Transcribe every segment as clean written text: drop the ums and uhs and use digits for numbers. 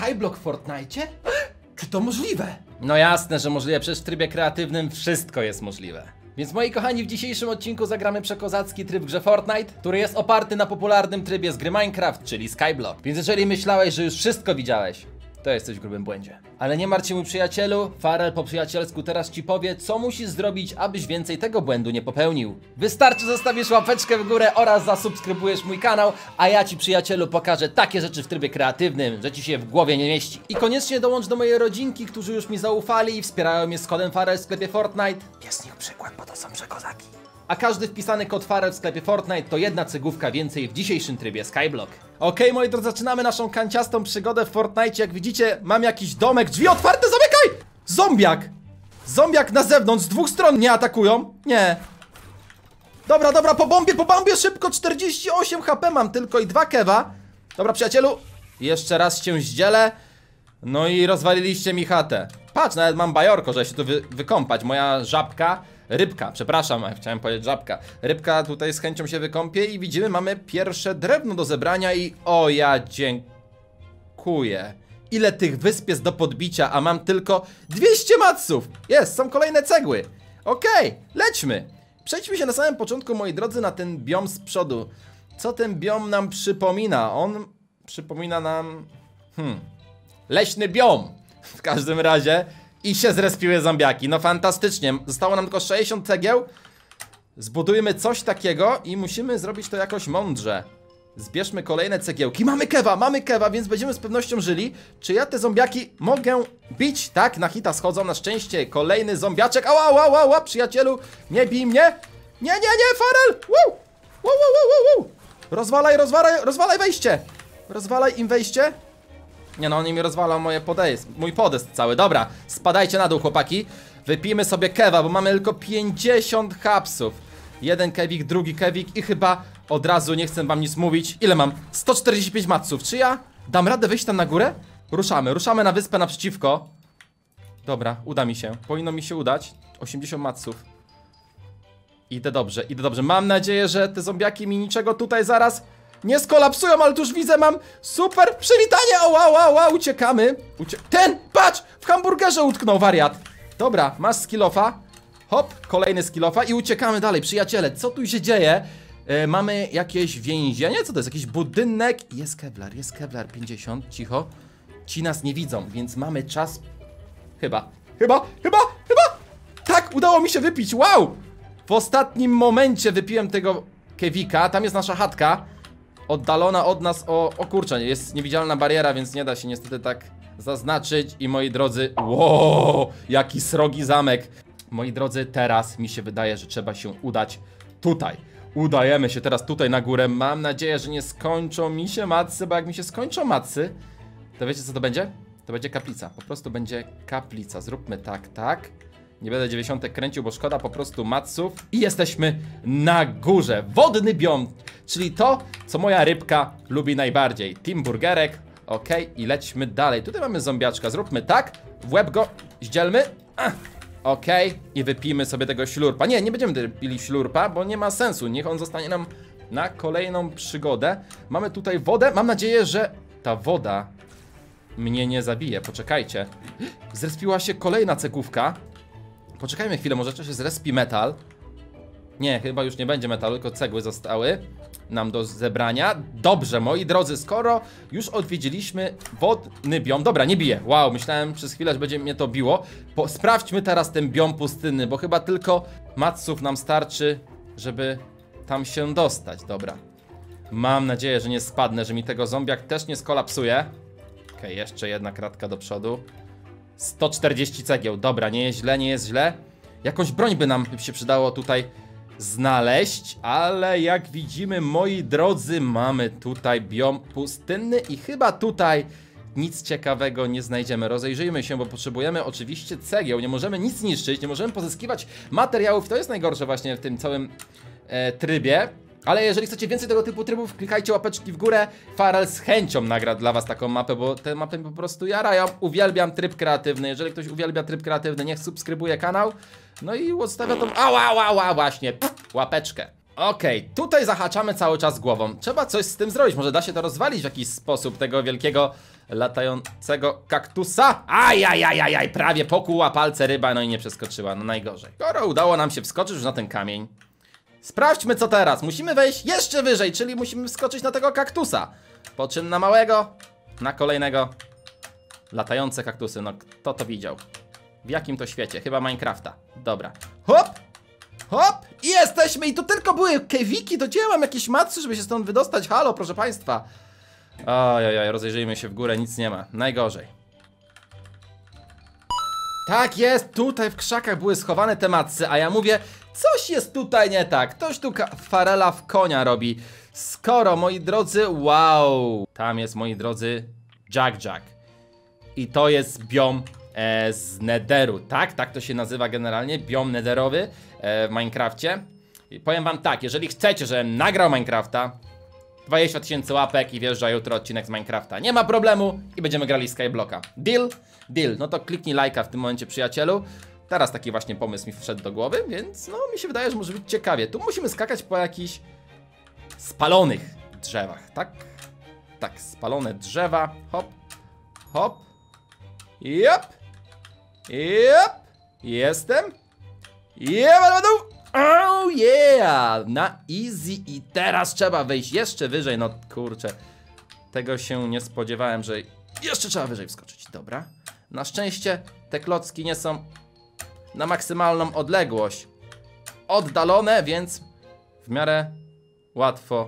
Skyblock w Fortnite? Czy to możliwe? No jasne, że możliwe, przecież w trybie kreatywnym wszystko jest możliwe. Więc moi kochani, w dzisiejszym odcinku zagramy przekozacki tryb w grze Fortnite, który jest oparty na popularnym trybie z gry Minecraft, czyli Skyblock. Więc jeżeli myślałeś, że już wszystko widziałeś, to jesteś w grubym błędzie. Ale nie martw się, mój przyjacielu, Farel po przyjacielsku teraz ci powie, co musisz zrobić, abyś więcej tego błędu nie popełnił. Wystarczy zostawisz łapeczkę w górę oraz zasubskrybujesz mój kanał, a ja ci, przyjacielu, pokażę takie rzeczy w trybie kreatywnym, że ci się w głowie nie mieści. I koniecznie dołącz do mojej rodzinki, którzy już mi zaufali i wspierają mnie z kodem Farel w sklepie Fortnite. Jest z nich przykład, bo to są przekozaki. A każdy wpisany kod Farel w sklepie Fortnite to jedna cegłówka więcej w dzisiejszym trybie Skyblock. Okej, moi drodzy, zaczynamy naszą kanciastą przygodę w Fortnite. Jak widzicie, mam jakiś domek, drzwi otwarte, zamykaj! Zombiak! Zombiak na zewnątrz, z dwóch stron mnie atakują. Nie. Dobra, dobra, po bombie, szybko, 48 HP mam tylko i 2 kewa. Dobra, przyjacielu, jeszcze raz cię zdzielę. No i rozwaliliście mi chatę. Patrz, nawet mam bajorko, żeby się tu wykąpać. Moja żabka, rybka, przepraszam, chciałem powiedzieć żabka. Rybka tutaj z chęcią się wykąpie i widzimy, mamy pierwsze drewno do zebrania i o, ja dziękuję. Ile tych wysp jest do podbicia, a mam tylko 200 matsów. Jest, są kolejne cegły. Okej, lećmy. Przejdźmy się na samym początku, moi drodzy, na ten biom z przodu. Co ten biom nam przypomina? On przypomina nam... leśny biom. W każdym razie. I się zrespiły zombiaki. No fantastycznie. Zostało nam tylko 60 cegieł. Zbudujmy coś takiego i musimy zrobić to jakoś mądrze. Zbierzmy kolejne cegiełki. Mamy kewa, więc będziemy z pewnością żyli. Czy ja te zombiaki mogę bić? Tak, na hita schodzą, na szczęście. Kolejny zombiaczek. Ała, przyjacielu. Nie bij mnie. Nie, Farel. Wow. Rozwalaj wejście. Rozwalaj im wejście. Nie no, oni mi rozwalą mój podest cały. Dobra, spadajcie na dół, chłopaki. Wypijmy sobie kewa, bo mamy tylko 50 hapsów. Jeden kewik, drugi kewik i chyba od razu nie chcę wam nic mówić. Ile mam? 145 matsów. Czy ja dam radę wyjść tam na górę? Ruszamy na wyspę naprzeciwko. Dobra, uda mi się. Powinno mi się udać. 80 matsów. Idę dobrze. Mam nadzieję, że te zombiaki mi niczego tutaj zaraz nie skolapsują, ale tu już widzę, mam super przywitanie. Ała, uciekamy. Patrz, w hamburgerze utknął wariat. Dobra, masz skillofa. Hop, kolejny skillofa i uciekamy dalej. Przyjaciele, co tu się dzieje? Mamy jakieś więzienie? Co to jest? Jakiś budynek? Jest Kevlar 50, cicho. Ci nas nie widzą, więc mamy czas. Chyba. Tak, udało mi się wypić, wow. W ostatnim momencie wypiłem tego kewika. Tam jest nasza chatka. Oddalona od nas o kurczę, jest niewidzialna bariera, więc nie da się niestety tak zaznaczyć. I moi drodzy, wow, jaki srogi zamek. Moi drodzy, teraz mi się wydaje, że trzeba się udać tutaj. Udajemy się teraz tutaj na górę. Mam nadzieję, że nie skończą mi się matsy, bo jak mi się skończą matsy, to wiecie co to będzie? To będzie kaplica, po prostu będzie kaplica. Zróbmy tak. Nie będę 90 kręcił, bo szkoda po prostu matsów. I jesteśmy na górze. Wodny biom, czyli to, co moja rybka lubi najbardziej. Team burgerek, okej, i lećmy dalej. Tutaj mamy zombiaczka, zróbmy tak. W łeb go zdzielmy. Okej, i wypijmy sobie tego ślurpa. Nie będziemy pili ślurpa, bo nie ma sensu. Niech on zostanie nam na kolejną przygodę. Mamy tutaj wodę. Mam nadzieję, że ta woda mnie nie zabije. Poczekajcie. Zrespiła się kolejna cegłówka. Poczekajmy chwilę, może jeszcze się zrespi metal. Nie, chyba już nie będzie metalu, tylko cegły zostały nam do zebrania. Dobrze, moi drodzy, skoro już odwiedziliśmy wodny biom. Dobra, nie bije. Wow, myślałem przez chwilę, że będzie mnie to biło. Sprawdźmy teraz ten biom pustynny, bo chyba tylko matsów nam starczy, żeby tam się dostać. Dobra. Mam nadzieję, że nie spadnę, że mi tego zombiak też nie skolapsuje. Okej, jeszcze jedna kratka do przodu. 140 cegieł, dobra, nie jest źle. Jakąś broń by nam się przydało tutaj znaleźć, ale jak widzimy, moi drodzy, mamy tutaj biom pustynny i chyba tutaj nic ciekawego nie znajdziemy. Rozejrzyjmy się, bo potrzebujemy oczywiście cegieł, nie możemy nic niszczyć, nie możemy pozyskiwać materiałów, to jest najgorsze właśnie w tym całym trybie. Ale jeżeli chcecie więcej tego typu trybów, klikajcie łapeczki w górę. Farel z chęcią nagra dla was taką mapę, bo te mapy po prostu jarają. Uwielbiam tryb kreatywny. Jeżeli ktoś uwielbia tryb kreatywny, niech subskrybuje kanał. No i odstawia tą właśnie łapeczkę. Okej, tutaj zahaczamy cały czas głową. Trzeba coś z tym zrobić, może da się to rozwalić w jakiś sposób, tego wielkiego latającego kaktusa. Ajajajajaj, prawie pokuła palce ryba, no i nie przeskoczyła, no najgorzej. Skoro udało nam się wskoczyć już na ten kamień, sprawdźmy co teraz. Musimy wejść jeszcze wyżej, czyli musimy wskoczyć na tego kaktusa. Po czym na małego, na kolejnego. Latające kaktusy, no kto to widział? W jakim to świecie? Chyba Minecrafta. Dobra. Hop! Hop! I jesteśmy! I to tylko były kewiki, to gdzie ja mam jakieś macy, żeby się stąd wydostać? Halo, proszę państwa. Ojojoj, rozejrzyjmy się w górę, nic nie ma. Najgorzej. Tak jest, tutaj w krzakach były schowane te macy, a ja mówię, coś jest tutaj nie tak. Ktoś tu farela w konia robi. Skoro, moi drodzy, wow. Tam jest, moi drodzy, Jack. I to jest biom z Netheru, tak? Tak to się nazywa generalnie, biom netherowy w Minecrafcie. I powiem wam tak, jeżeli chcecie, żebym nagrał Minecrafta, 20 000 łapek i wjeżdża jutro odcinek z Minecrafta. Nie ma problemu i będziemy grali Skyblocka. Deal? Deal. No to kliknij lajka w tym momencie, przyjacielu. Teraz taki właśnie pomysł mi wszedł do głowy, więc no mi się wydaje, że może być ciekawie. Tu musimy skakać po jakichś spalonych drzewach, tak? Tak, spalone drzewa. Hop, hop. Yep. Jestem. Oh yeah. Na easy i teraz trzeba wejść jeszcze wyżej. No kurczę, tego się nie spodziewałem, że jeszcze trzeba wyżej wskoczyć. Dobra. Na szczęście te klocki nie są na maksymalną odległość oddalone, więc w miarę łatwo.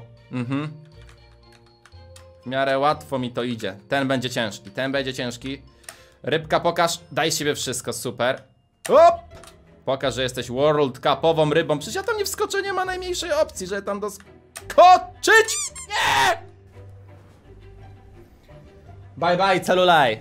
W miarę łatwo mi to idzie. Ten będzie ciężki. Rybka, pokaż, daj siebie wszystko, super. Hop! Pokaż, że jesteś World Cupową rybą. Przecież ja tam nie wskoczę, nie ma najmniejszej opcji, że tam doskoczyć. Nie! Bye bye, celulaj.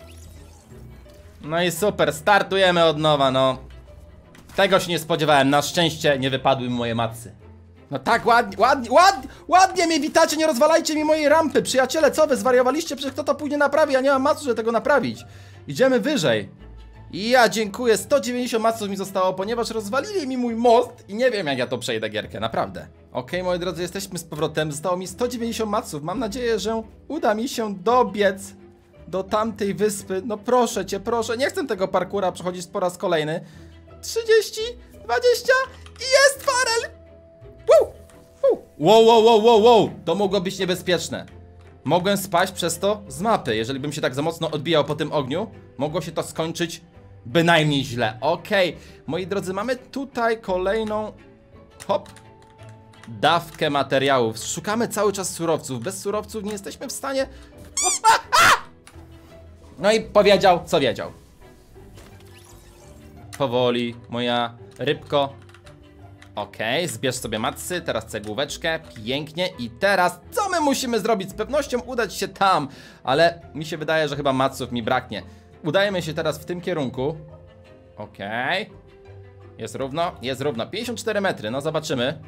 No i super, startujemy od nowa, no. Tego się nie spodziewałem, na szczęście nie wypadły mi moje macy. No tak, ładnie mnie witacie, nie rozwalajcie mi mojej rampy. Przyjaciele, co wy zwariowaliście? Przecież kto to później naprawi? Ja nie mam macu, żeby tego naprawić. Idziemy wyżej. I ja dziękuję, 190 maców mi zostało, ponieważ rozwalili mi mój most i nie wiem jak ja to przejdę gierkę, naprawdę. Okej, moi drodzy, jesteśmy z powrotem, zostało mi 190 maców, mam nadzieję, że uda mi się dobiec do tamtej wyspy. No proszę cię, proszę, nie chcę tego parkura przechodzić po raz kolejny. 30, 20 i jest farel! Wow, to mogło być niebezpieczne. Mogłem spaść przez to z mapy. Jeżeli bym się tak za mocno odbijał po tym ogniu, mogło się to skończyć bynajmniej źle. Okej, moi drodzy, mamy tutaj kolejną dawkę materiałów. Szukamy cały czas surowców. Bez surowców nie jesteśmy w stanie. No i powiedział, co wiedział. Powoli, moja rybko. Okej, zbierz sobie matsy, teraz cegłóweczkę, pięknie. I teraz co my musimy zrobić? Z pewnością udać się tam, ale mi się wydaje, że chyba matsów mi braknie. Udajemy się teraz w tym kierunku. Okej. Jest równo, 54 metry, no zobaczymy.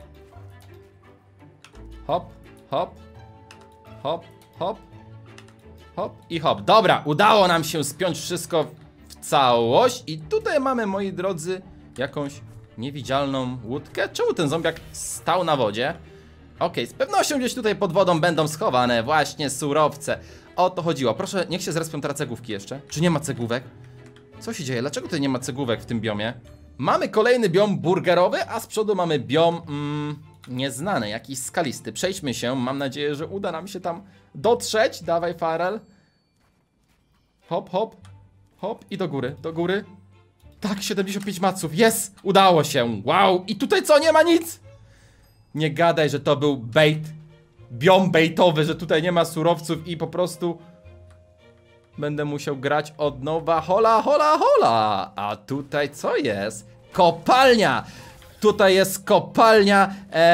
Hop, hop. Hop, hop. Hop i hop. Dobra, udało nam się spiąć wszystko w całość. I tutaj mamy, moi drodzy, jakąś niewidzialną łódkę. Czemu ten zombiak stał na wodzie? Okej, z pewnością gdzieś tutaj pod wodą będą schowane właśnie surowce. O to chodziło. Proszę, niech się zrespią teraz cegłówki jeszcze. Czy nie ma cegłówek? Co się dzieje? Dlaczego tutaj nie ma cegłówek w tym biomie? Mamy kolejny biom burgerowy, a z przodu mamy biom nieznany, jakiś skalisty. Przejdźmy się, mam nadzieję, że uda nam się tam dotrzeć. Dawaj, Farel. Hop, hop, hop i do góry. Tak, 75 maców, jest! Udało się, wow! I tutaj co, nie ma nic? Nie gadaj, że to był bait. Biom baitowy, że tutaj nie ma surowców i po prostu będę musiał grać od nowa. Hola, hola, hola! A tutaj co jest? Kopalnia! Tutaj jest kopalnia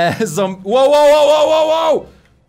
wow!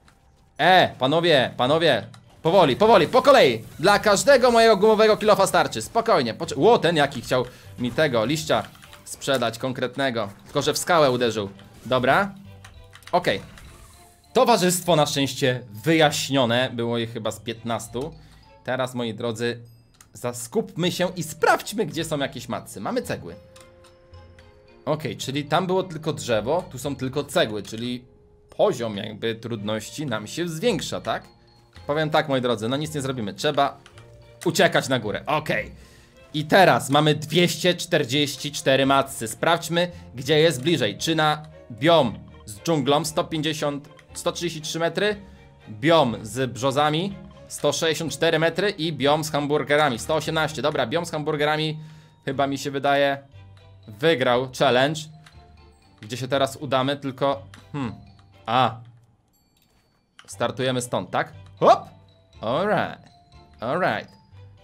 Panowie, powoli, po kolei. Dla każdego mojego gumowego kilofa starczy. Spokojnie, ten jaki chciał mi tego liścia sprzedać konkretnego. Tylko, że w skałę uderzył. Dobra. Okej. Towarzystwo na szczęście wyjaśnione. Było je chyba z 15. Teraz, moi drodzy, skupmy się i sprawdźmy, gdzie są jakieś matsy. Mamy cegły. Okej, czyli tam było tylko drzewo, tu są tylko cegły, czyli poziom jakby trudności nam się zwiększa, tak? Powiem tak, moi drodzy, no nic nie zrobimy. Trzeba uciekać na górę. Okej. I teraz mamy 244 matsy. Sprawdźmy, gdzie jest bliżej. Czy na biom z dżunglą 133 metry, biom z brzozami 164 metry i biom z hamburgerami 118. Dobra, biom z hamburgerami chyba mi się wydaje wygrał challenge. Gdzie się teraz udamy, tylko... Startujemy stąd, tak? Hop! Alright. Alright.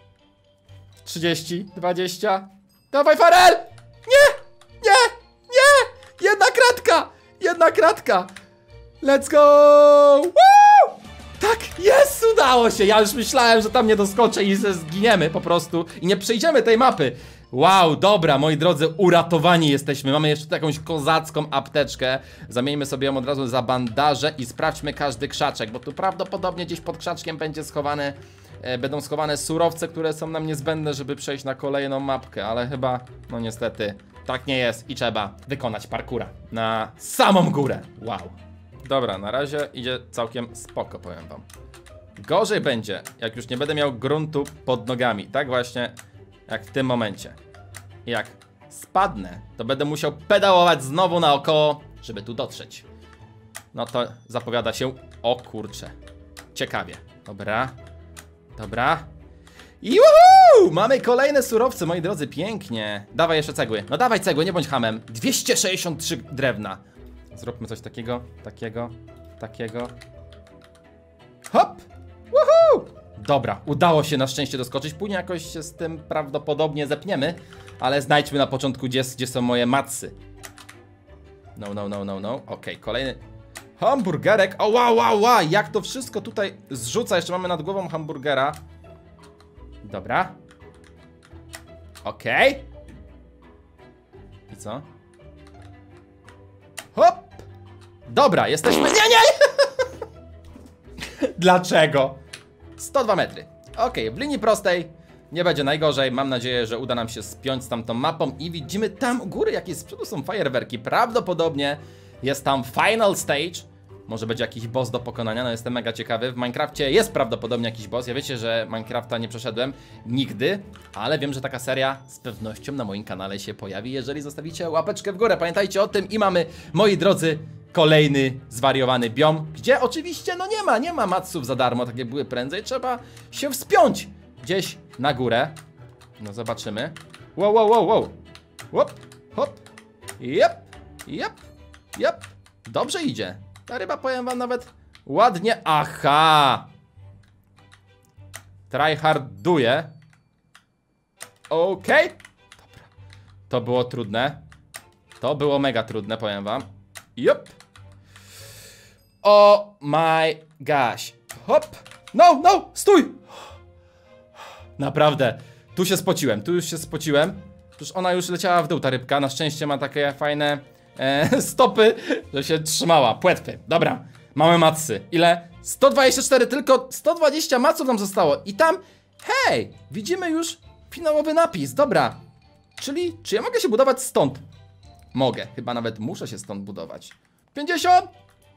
30, 20. Dawaj, Farel! Nie! Nie! Nie! Jedna kratka! Jedna kratka! Let's go! Woo! Tak, jest! Udało się! Ja już myślałem, że tam nie doskoczę i zginiemy po prostu i nie przejdziemy tej mapy. Wow, dobra, moi drodzy, uratowani jesteśmy. Mamy jeszcze jakąś kozacką apteczkę. Zamieńmy sobie ją od razu za bandaże i sprawdźmy każdy krzaczek, bo tu prawdopodobnie gdzieś pod krzaczkiem będzie schowane, będą schowane surowce, które są nam niezbędne, żeby przejść na kolejną mapkę, ale chyba, no niestety, tak nie jest i trzeba wykonać parkura na samą górę. Wow. Dobra, na razie idzie całkiem spoko, powiem wam. Gorzej będzie, jak już nie będę miał gruntu pod nogami, tak właśnie jak w tym momencie. Jak spadnę, to będę musiał pedałować znowu naokoło, żeby tu dotrzeć. No to zapowiada się, o kurcze, ciekawie. Dobra, dobra. I woohoo! Mamy kolejne surowce, moi drodzy, pięknie. Dawaj jeszcze cegły, no dawaj cegły, nie bądź hamem. 263 drewna. Zróbmy coś takiego, takiego. Hop! Woohoo! Dobra, udało się na szczęście doskoczyć. Później jakoś się z tym prawdopodobnie zepniemy. Ale znajdźmy na początku, gdzie są moje matsy. No. Okej, kolejny hamburgerek. O, wow. Jak to wszystko tutaj zrzuca. Jeszcze mamy nad głową hamburgera. Dobra. Okej. I co? Hop! Dobra, jesteśmy... Nie! Dlaczego? 102 metry. Okej, w linii prostej nie będzie najgorzej. Mam nadzieję, że uda nam się spiąć z tamtą mapą. I widzimy tam u góry, jakie z przodu są fajerwerki. Prawdopodobnie jest tam final stage. Może będzie jakiś boss do pokonania, no jestem mega ciekawy. W Minecrafcie jest prawdopodobnie jakiś boss. Ja wiecie, że Minecrafta nie przeszedłem nigdy, ale wiem, że taka seria z pewnością na moim kanale się pojawi, jeżeli zostawicie łapeczkę w górę. Pamiętajcie o tym i mamy, moi drodzy, kolejny zwariowany biom, gdzie oczywiście no nie ma matsów za darmo, tak jak były prędzej. Trzeba się wspiąć gdzieś na górę. No zobaczymy. Wow. Hop. Yep. Dobrze idzie. Ta ryba, powiem wam, nawet ładnie. Aha! Tryharduje. Okej. Dobra. To było trudne. To było mega trudne, powiem wam. Yep. Oh my gosh. Hop. No, stój! Naprawdę. Tu już się spociłem. Przecież ona już leciała w dół, ta rybka. Na szczęście ma takie fajne stopy, że się trzymała. Płetwy. Dobra. Mamy matsy. Ile? 124, tylko 120 maców nam zostało. I tam, hej, widzimy już finałowy napis. Dobra. Czyli, czy ja mogę się budować stąd? Mogę. Chyba nawet muszę się stąd budować. 50.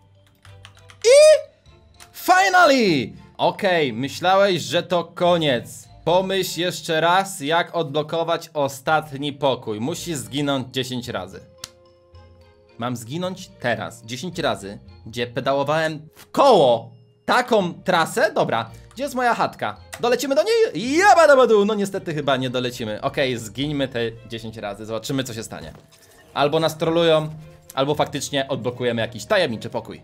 I finally! Okej, myślałeś, że to koniec. Pomyśl jeszcze raz, jak odblokować ostatni pokój. Musisz zginąć 10 razy. Mam zginąć teraz 10 razy, gdzie pedałowałem w koło taką trasę. Dobra, gdzie jest moja chatka? Dolecimy do niej? Jabadabadu! No niestety chyba nie dolecimy. Okej, zgińmy te 10 razy, zobaczymy, co się stanie. Albo nas trolują, albo faktycznie odblokujemy jakiś tajemniczy pokój.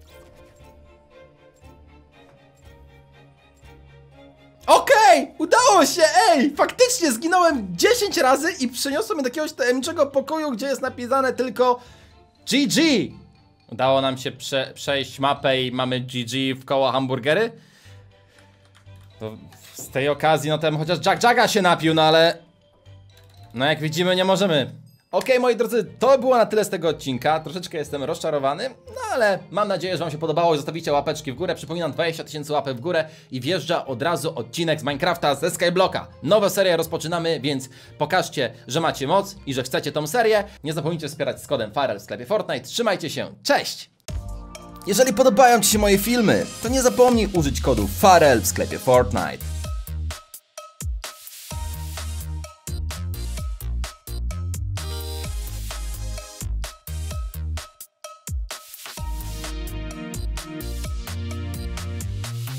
Okej, udało się, ej! Faktycznie zginąłem 10 razy i przeniosłem mnie do jakiegoś tajemniczego pokoju, gdzie jest napisane tylko GG. Udało nam się przejść mapę i mamy GG w koło hamburgery. To z tej okazji, no tam chociaż Jaga się napił, no ale... No jak widzimy, nie możemy. Okej, moi drodzy, to było na tyle z tego odcinka. Troszeczkę jestem rozczarowany, no ale mam nadzieję, że wam się podobało i zostawicie łapeczki w górę. Przypominam, 20 000 łapek w górę i wjeżdża od razu odcinek z Minecrafta ze Skyblocka. Nową serię rozpoczynamy, więc pokażcie, że macie moc i że chcecie tą serię. Nie zapomnijcie wspierać z kodem Farel w sklepie Fortnite. Trzymajcie się, cześć! Jeżeli podobają Ci się moje filmy, to nie zapomnij użyć kodu FAREL w sklepie Fortnite.